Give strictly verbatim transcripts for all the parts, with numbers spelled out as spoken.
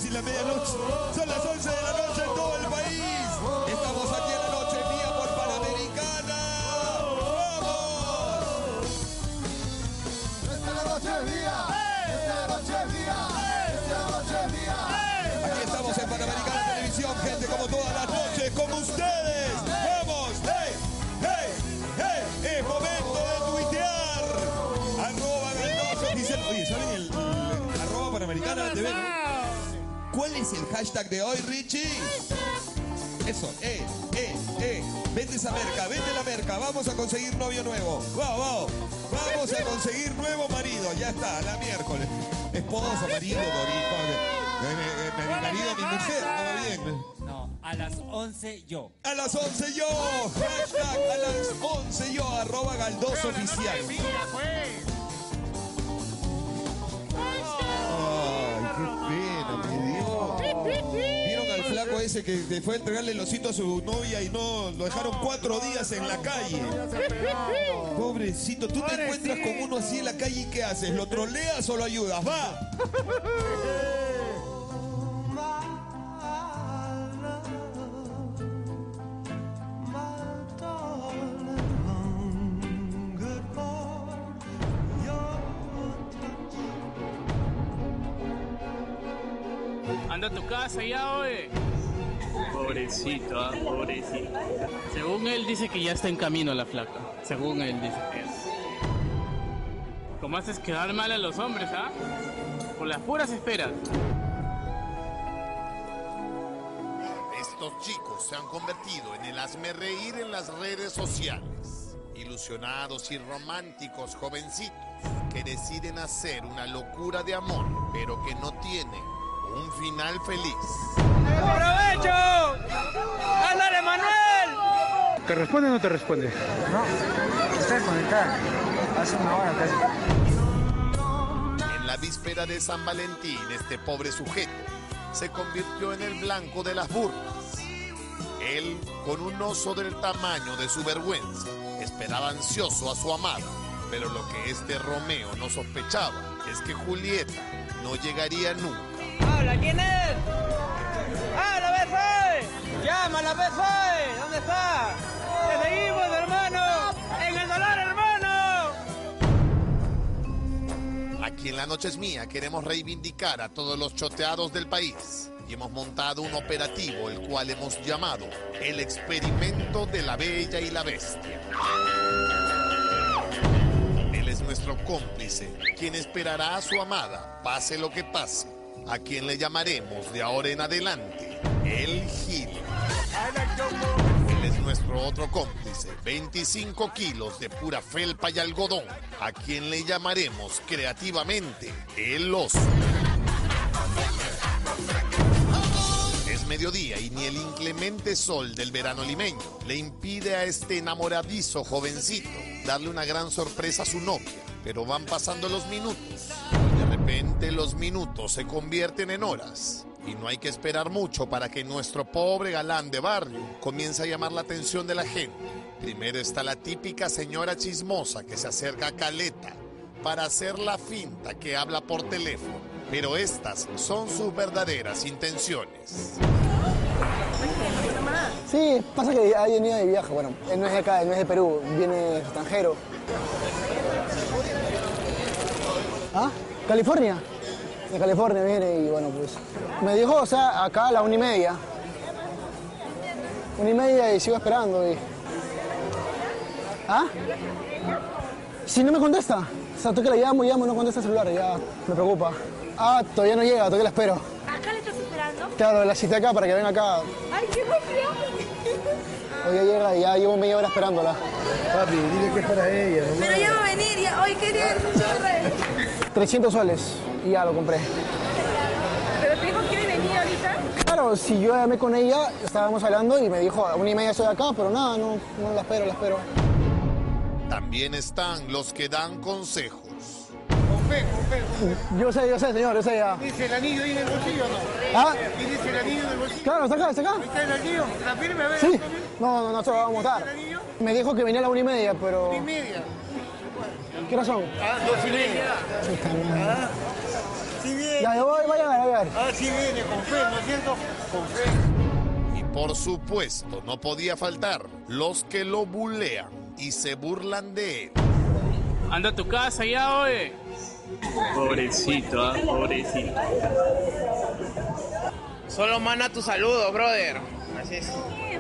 seis y la medianoche. Son las once de la noche en todo el país. Estamos aquí en la noche mía por Panamericana. ¡Vamos! Esta noche es mía. Esta noche es mía. Esta noche es mía. Aquí estamos en Panamericana Televisión, gente, como todas las noches, como ustedes. ¡Vamos! ¡Hey! ¡Hey! ¡Hey! Es momento de tuitear. Arroba Galdoso oficial. Oye, ¿saben el, el arroba Panamericana T V, no? ¿Cuál es el hashtag de hoy, Richie? Eso, eh, eh, eh. Vende esa merca, vende la merca. Vamos a conseguir novio nuevo. Wow, wow. Vamos a conseguir nuevo marido. Ya está, la miércoles. Esposo, marido, dorito. Mi marido, mi mujer. ¿Todo bien? No, a las once yo. A las once yo. Hashtag a las once yo. Arroba Galdoso oficial. Ay, qué pena me dio. ¿Vieron al flaco ese que te fue a entregarle el osito a su novia y no lo dejaron cuatro días en la calle? Pobrecito, tú te encuentras con uno así en la calle y ¿qué haces? ¿Lo troleas o lo ayudas? ¡Va! Anda a tu casa ya, oye. Pobrecito, ah, pobrecito. Según él dice que ya está en camino la flaca. Según él dice que es. ¿Cómo haces quedar mal a los hombres, ah? Por las puras esperas. Estos chicos se han convertido en el hazmerreír en las redes sociales. Ilusionados y románticos jovencitos que deciden hacer una locura de amor, pero que no tienen un final feliz. ¡Aprovecho! ¡Ándale, Manuel! ¿Te responde o no te responde? No, está desconectada. Hace una hora casi. En la víspera de San Valentín, este pobre sujeto se convirtió en el blanco de las burlas. Él, con un oso del tamaño de su vergüenza, esperaba ansioso a su amada. Pero lo que este Romeo no sospechaba es que Julieta no llegaría nunca. ¡Habla! ¿Quién es? ¡Habla, Besoy! ¡Llámala, Besoy! ¿Dónde está? ¡Te seguimos, hermano! ¡En el dolor, hermano! Aquí en La Noche es Mía queremos reivindicar a todos los choteados del país. Y hemos montado un operativo, el cual hemos llamado el experimento de la Bella y la Bestia. Él es nuestro cómplice, quien esperará a su amada, pase lo que pase. A quien le llamaremos de ahora en adelante el Gil. Él es nuestro otro cómplice, veinticinco kilos de pura felpa y algodón, a quien le llamaremos creativamente el Oso. Es mediodía y ni el inclemente sol del verano limeño le impide a este enamoradizo jovencito darle una gran sorpresa a su novia, pero van pasando los minutos. De repente los minutos se convierten en horas y no hay que esperar mucho para que nuestro pobre galán de barrio comience a llamar la atención de la gente. Primero está la típica señora chismosa que se acerca a Caleta para hacer la finta que habla por teléfono, pero estas son sus verdaderas intenciones. Sí, pasa que ha venido de viaje, bueno, él no es de acá, él no es de Perú, viene de extranjero. ¿Ah? ¿California? De California viene y bueno, pues me dijo, o sea, acá a la una y media. Una y media y sigo esperando y... ¿Ah? Si no me contesta, o sea, tú que la llamo, llamo y no contesta el celular, ya me preocupa. Ah, todavía no llega, todavía la espero. ¿Acá le estás esperando? Claro, la cité acá para que venga acá. ¡Ay, qué emoción! Hoy ya llega y ya llevo media hora esperándola. Papi, dile que es para ella, ¿no? Pero ya va a venir, ya. ¡Ay, qué bien! trescientos soles y ya lo compré. ¿Pero te dijo que quiere venir ahorita? Claro, si yo llamé con ella, estábamos hablando y me dijo, a una y media estoy acá, pero nada, no, no la espero, la espero. También están los que dan consejos. Confé, confé, confé. Yo sé, yo sé, señor, yo sé ya. ¿Dice el anillo ahí en el bolsillo o no? ¿Ah? ¿Y dice el anillo en el bolsillo? Claro, está acá, está acá. Ahí está el anillo. ¿La firme? A ver. Sí. No, no, no se lo vamos a botar. ¿El anillo? Me dijo que venía a la una y media, pero... Una y media. ¿Qué hora son? Ah, dos y media. Puta madre. Ah, sí, bien. Ya, yo voy, voy a ver, voy a ver. Así viene, con fe, ¿no es cierto? Con fe. Y por supuesto, no podía faltar los que lo bulean y se burlan de él. Anda a tu casa ya, oye. Pobrecito, ¿ah? Pobrecito. Solo manda tu saludo, brother. Así es.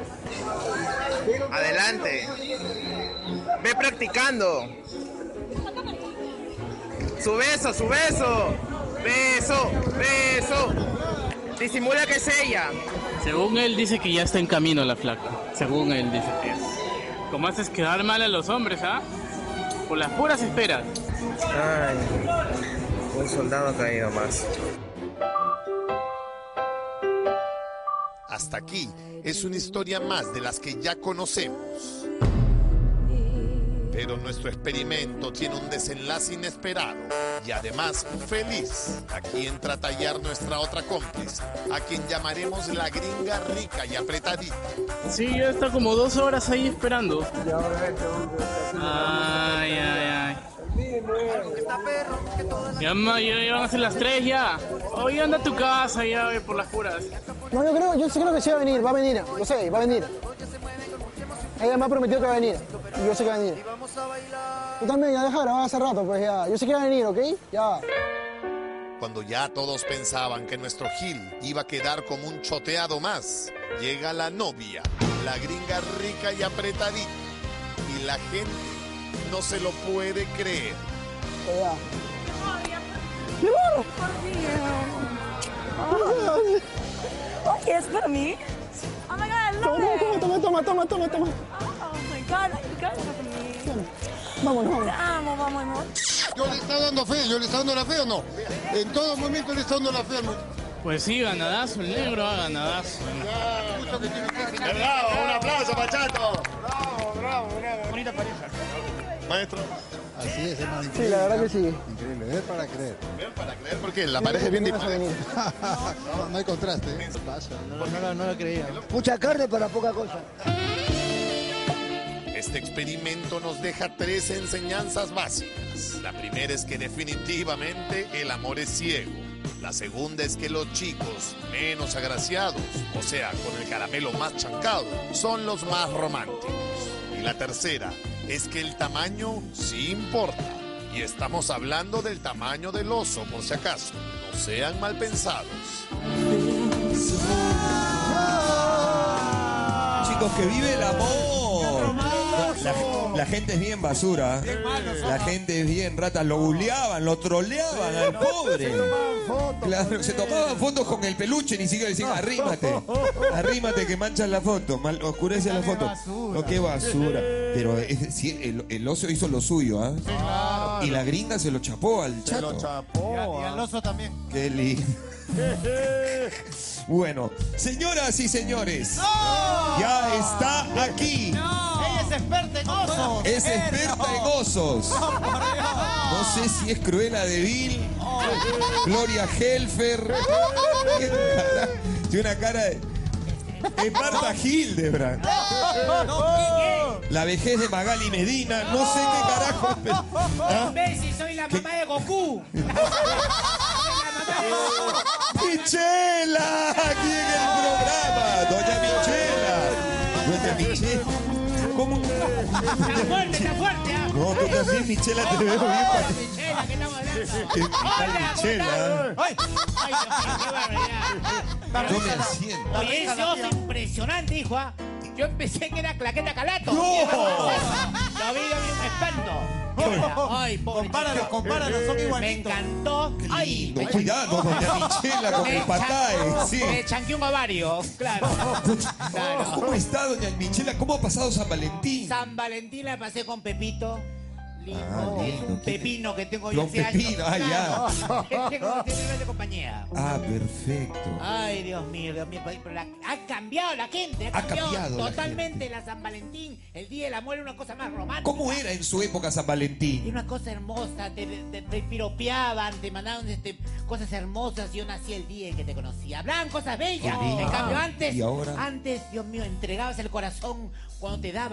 Adelante. Ve practicando. Su beso, su beso. Beso, beso. Disimula que es ella. Según él dice que ya está en camino la flaca. Según él dice que es. ¿Cómo haces quedar mal a los hombres, ah? Por las puras esperas. Ay, un soldado ha caído más. Hasta aquí es una historia más de las que ya conocemos. Pero nuestro experimento tiene un desenlace inesperado y además feliz. Aquí entra a tallar nuestra otra cómplice, a quien llamaremos la gringa rica y apretadita. Sí, ya está como dos horas ahí esperando. Ay, ay, ay. Ya, ma, ya, ya van a ser las tres ya. Oye, anda a tu casa ya, ve, por las puras. No, yo creo, yo sí creo que sí va a venir, va a venir, lo sé, va a venir. Ella me ha prometido que va a venir, y yo sé que va a venir. Tú también, ya dejaron, hace rato, pues ya. Yo sé que va a venir, ¿ok? Ya. Cuando ya todos pensaban que nuestro Gil iba a quedar como un choteado más, llega la novia, la gringa rica y apretadita. Y la gente no se lo puede creer. Ya. ¡Mi amor! Oye, ¿es para mí? Oh my God, I love Toma, it. toma, toma, toma, toma, toma. Oh my God, you guys are for me. Vámonos, Te vámonos. amo, vamos, amor. Yo le está dando fe, yo le está dando la fe o no. En todo momento le está dando la fe al muchacho. Pues sí, ganadazo, el negro, ah, ganadazo. ¡Bravo! ¡Un aplauso, Pachato! Bravo, bravo, bravo. Bonita pareja. Maestro. Así es, hermano. Sí, la verdad que sí. Increíble, ver para creer. Ver para creer, porque la pareja es bien Vas a diferente. venir. No, no hay contraste, ¿eh? Pasa. No, no, no lo creía. Mucha carne para poca cosa. Este experimento nos deja tres enseñanzas básicas. La primera es que definitivamente el amor es ciego. La segunda es que los chicos menos agraciados, o sea, con el caramelo más chancado, son los más románticos. Y la tercera es que el tamaño sí importa. Y estamos hablando del tamaño del oso, por si acaso. No sean mal pensados. Chicos, que vive el amor. La, la gente es bien basura. La gente es bien rata. Lo buleaban, lo troleaban al pobre. Claro, se tomaban fotos con el peluche, ni siquiera decían arrímate. Arrímate que manchas la foto, mal, oscurece la foto. No, qué basura. Pero es, sí, el, el oso hizo lo suyo, ¿ah? Y la gringa se lo chapó al chato. Se lo chapó. Y al oso también. Qué lindo. Bueno, señoras y señores, ya está aquí. Ella es experta en osos. Es experta en osos. No sé si es Cruella de Vil, Gloria Helfer. Tiene una cara de. Es Marta Hildebrand. La vejez de Magali Medina. No sé qué carajo. ¿Ah? Si soy la mamá de Goku. ¡Michela! Aquí en el programa. Doña Michela. Doña Michela. ¿Cómo? Está fuerte, está fuerte. ¿Ah? No, tú también, Michela, te veo bien. Michela, que estamos hablando. ¿Qué tal, Michela? ¡Ay! ¡Ay, Dios mío, qué barbaridad! Yo me asiento. Oye, ese oso impresionante, hijo. ¿Ah? Yo empecé que era claqueta calato. ¡No! Lo vi, lo vi un espanto. Ay, pobre Compáralo, chico. compáralo, son Me igualitos. encantó. Ay, No, cuidado, doña Michela, con me el patae. chan- Sí. Me chanqueé un ovario. Claro. Claro. ¿Cómo está, doña Michela? ¿Cómo ha pasado San Valentín? San Valentín la pasé con Pepito. Lindo, Ah, es lindo. un pepino que tengo yo Don hace Pepino, años. ah, ya. Claro. Que tengo que tener de compañía. Ah, perfecto. Ay, Dios mío, Dios mío, pero la- ha cambiado la gente, ha Ha cambiado, cambiado la totalmente la San Valentín, el Día del Amor era una cosa más romántica. ¿Cómo era en su época San Era Valentín? una cosa hermosa, te, te, te piropeaban, te mandaban este, cosas hermosas. Yo nací el día en que te conocí. Hablaban cosas bellas. Qué lindo. En cambio, antes, ¿Y ahora? antes, Dios mío, entregabas el corazón cuando te daban.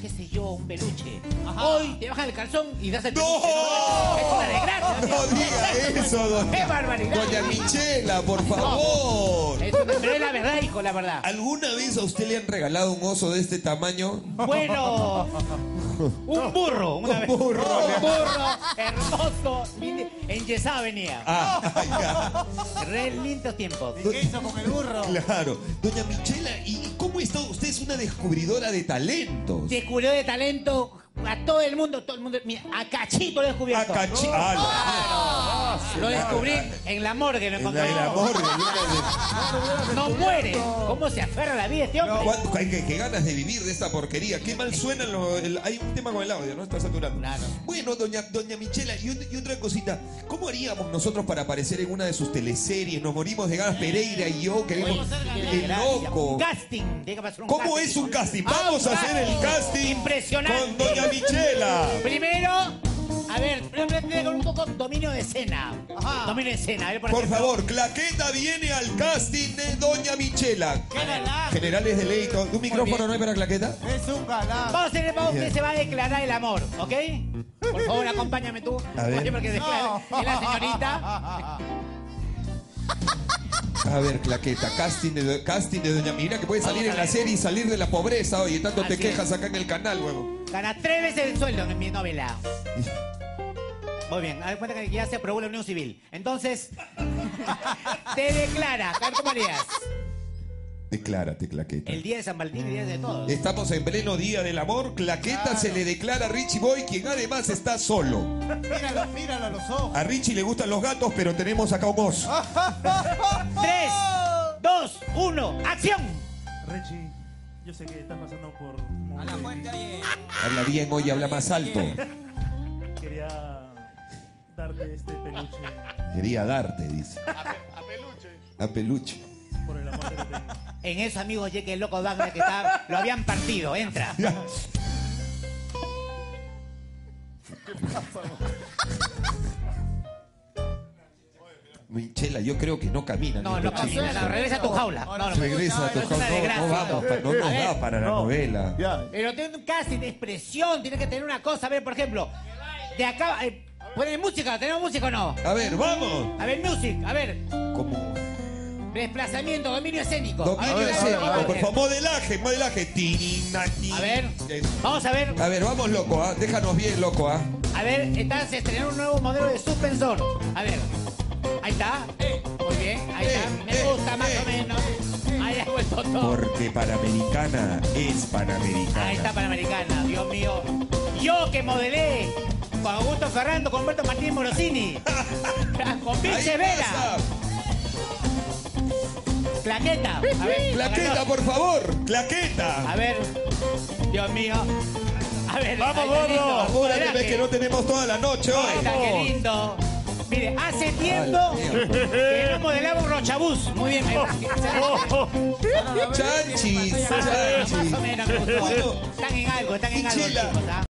qué sé yo, un peluche. Hoy te bajan el calzón y das el ¡No! peluche. Es una desgracia. No diga eso, doña. ¡Qué barbaridad! Doña Michela, por favor. Es una- pero es la verdad, hijo, la verdad. ¿Alguna vez a usted le han regalado un oso de este tamaño? Bueno, un burro. Una vez. burro. Un burro hermoso. lindo, Enyesado venía. Ah, ya. Re lindos tiempos. ¿Y qué hizo con el burro? Claro. Doña Michela, ¿y cómo está? Usted es una descubridora de talentos. Descubrió de talento a todo el mundo, todo el mundo. Mira, a Cachito lo he A descubierto. cachi... ah, Lo descubrí en la morgue, lo la- encontré. el amor. No muere. ¿Cómo se aferra a la vida este hombre? ¿Cuánto- Hay que, qué ganas de vivir de esta porquería. Qué mal suena. Lo- el- hay un tema con el audio, ¿no? Está saturando. Claro. Bueno, doña, doña Michela, y, ot- y otra cosita. ¿Cómo haríamos nosotros para aparecer en una de sus teleseries? Nos morimos de ganas, Pereira y yo. Queremos. El Gracias. loco. Un casting. Tiene que pasar un ¿Cómo casting. es un casting? Ah, Vamos a un hacer el casting Impresionante. con doña Michela. Primero, a ver, primero tiene con un poco dominio de escena. Dominio de escena. A ver, por, Por ejemplo, favor, Claqueta viene al casting de doña Michela. Generales de ley. ¿Un micrófono no hay para Claqueta? Es un galán. Vamos a hacer el pago que se va a declarar el amor, ¿ok? Por favor, acompáñame tú. A ver. Oye, porque declara- es la señorita. A ver, Claqueta, casting de, casting de doña Mira que puede salir en la serie y salir de la pobreza. Oye, tanto te Así quejas es. acá en el canal, huevo. Gana tres veces el sueldo en mi novela. Muy bien, a ver, cuenta que ya se aprobó la unión civil. Entonces, te declara. A ver, ¿cómo harías? Declárate, Claqueta. El día de San Valentín, el día de todos. Estamos en pleno día del amor. Claqueta se le declara a Richie Boy, quien además está solo. Míralo, míralo a los ojos. A Richie le gustan los gatos, pero tenemos acá un oso. Tres, dos, uno, ¡acción! Richie, yo sé que estás pasando por... A la fuente, oye. Habla bien, oye, habla más alto. Quería darte este peluche Quería darte, dice. A peluche. A peluche. por el amor que te tengo. En eso, amigos, ya que el loco Wagner que está, lo habían partido. Entra. Ya. Michela, yo creo que no camina. No, ni no cochino. camina, no, regresa a tu jaula. No, no, Regresa a tu no, es una jaula. No, desgracia. no vamos, pa- no A nos ver, da para la no. novela. Ya. Pero tiene un casting de expresión, tiene que tener una cosa. A ver, por ejemplo, de acá. Eh, ¿Ponen música? ¿Tenemos música o no? A ver, vamos. A ver, music, a ver. ¿Cómo? Desplazamiento, dominio escénico. Dominio a ver, escénico, a ver, por favor, modelaje, modelaje. Tirina, tirina. A ver, Eso. vamos a ver. A ver, vamos, loco, ¿ah? Déjanos bien, loco, ¿ah? A ver, están se estrenó un nuevo modelo de suspensor. A ver. Ahí está. Muy bien, ahí está. Me eh, gusta más eh. o menos. Ahí ha vuelto todo. Porque Panamericana es Panamericana. Ahí está Panamericana, Dios mío. Yo que modelé con Augusto Ferrando, con Humberto Martínez Morosini. Con Vince Ahí Vera. pasa. Claqueta. A ver, Claqueta, por favor. Claqueta. A ver. Dios mío. A ver. Vamos, ahí está lindo. gordo. Apúrate, ves Modelaje. que no tenemos toda la noche Ahí hoy. está, qué lindo. Mire, hace tiempo Ay, Dios. que no modelaba un rochabús. Muy bien. Chanchis, Más o chanchis. menos me gustó. Bueno, Están en algo, están en algo, Michela. chicos, ¿ah?